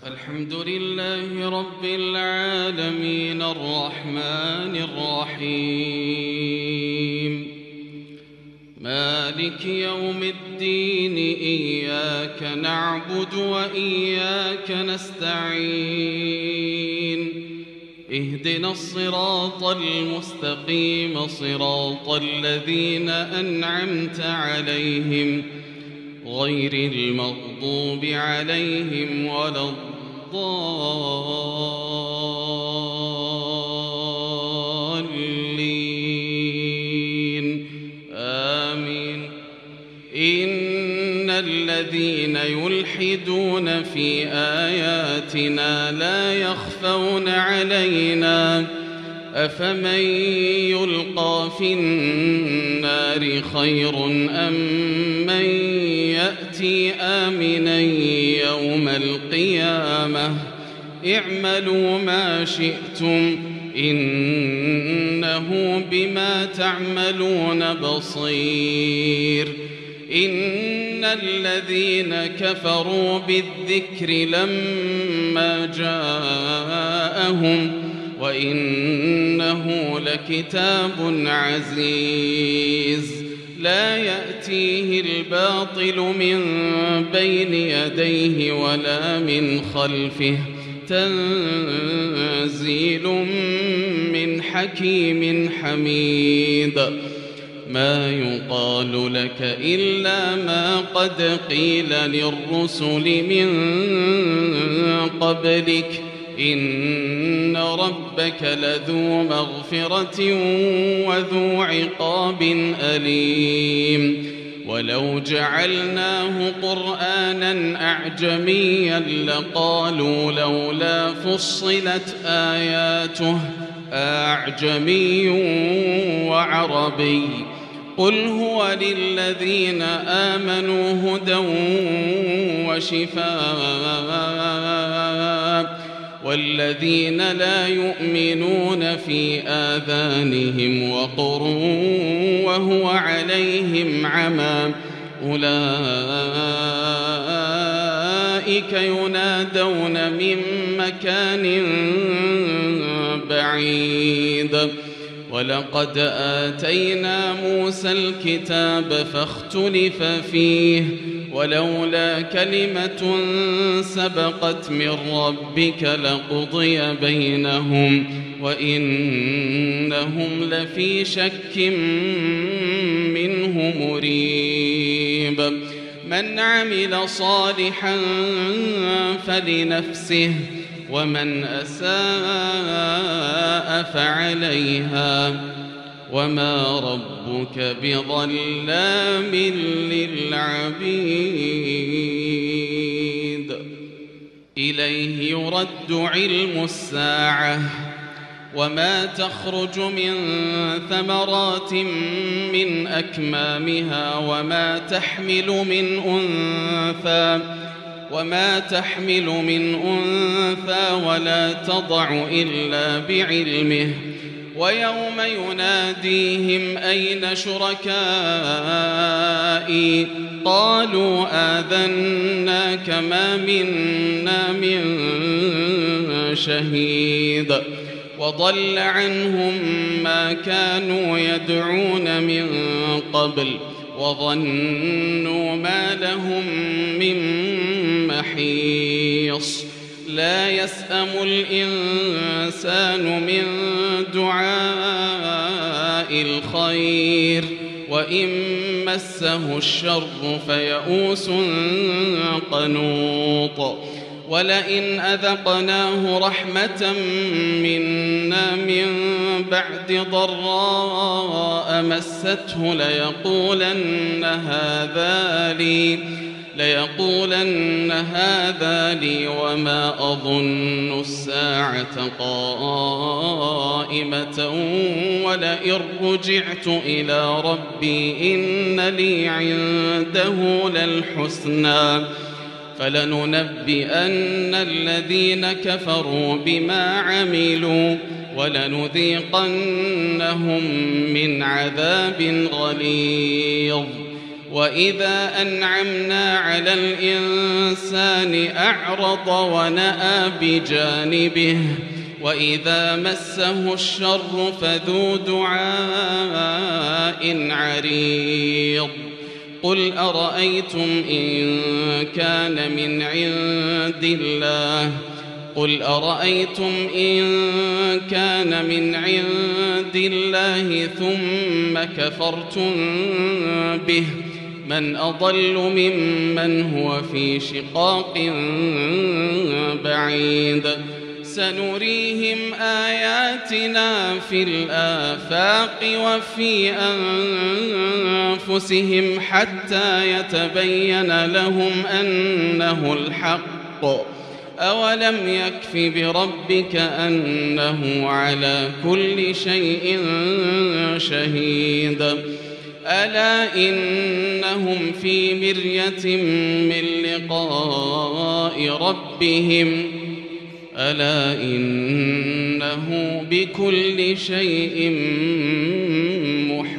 الحمد لله رب العالمين الرحمن الرحيم مالك يوم الدين إياك نعبد وإياك نستعين اهدنا الصراط المستقيم صراط الذين أنعمت عليهم غير المغضوب عليهم ولا الضالين آمين. إن الذين يلحدون في آياتنا لا يخفون علينا أفمن يلقى في النار خير أم من يأتي آمنا يوم القيامة اعملوا ما شئتم إنه بما تعملون بصير. إن الذين كفروا بالذكر لما جاءهم وإنه لكتاب عزيز لا يأتيه الباطل من بين يديه ولا من خلفه تنزيل من حكيم حميد. ما يقال لك إلا ما قد قيل للرسل من قبلك إن ربك لذو مغفرة وذو عقاب أليم. ولو جعلناه قرآنا أعجميا لقالوا لولا فصلت آياته أعجمي وعربي قل هو للذين آمنوا هدى وشفاء والذين لا يؤمنون في آذانهم وقر وهو عليهم عمى أولئك ينادون من مكان بعيد. ولقد آتينا موسى الكتاب فاختلف فيه ولولا كلمة سبقت من ربك لقضي بينهم وإنهم لفي شك منه مريب. من عمل صالحا فلنفسه ومن أساء فعليها وما ربك بظلام للعبيد. إليه يرد علم الساعة وما تخرج من ثمرات من أكمامها وما تحمل من أنثى ولا تضع إلا بعلمه. ويوم يناديهم أين شركائي قالوا آذناك ما منا من شهيد وضل عنهم ما كانوا يدعون من قبل وظنوا ما لهم من محيص. لا يسأم الإنسان من دعاء الخير وإن مسه الشر فيئوس قنوط. ولئن أذقناه رحمة منا من بعد ضراء مسته ليقولن هذا لي وما أظن الساعة قائمة ولئن رجعت إلى ربي إن لي عنده للحسنى فلننبئن الذين كفروا بما عملوا ولنذيقنهم من عذاب غليظ. وإذا أنعمنا على الإنسان أعرض ونأى بجانبه وإذا مسه الشر فذو دعاء عريض قل أرأيتم إن كان من عند الله ثم كفرتم به من أضل ممن هو في شقاق بعيد سنريهم آياتنا في الآفاق وفي أنفسهم حتى يتبين لهم أنه الحق أولم يكف بربك أنه على كل شيء شهيد ألا إنهم في مرية من لقاء ربهم ألا إنه بكل شيء محيط